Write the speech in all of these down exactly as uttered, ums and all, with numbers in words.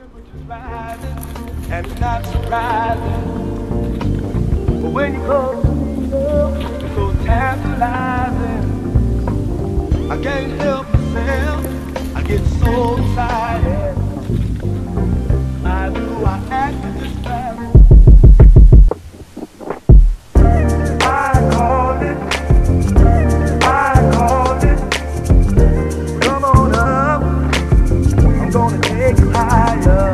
And it's not surprising, but when you close to me, it's so tantalizing. I can't help myself, I get so excited. I do, I act this fast. I called it, I called it. Come on up, I'm gonna take you higher.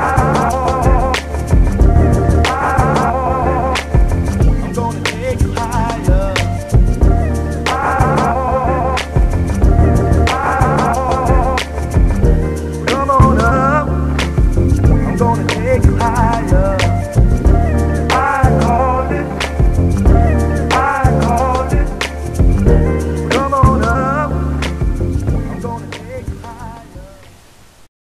Take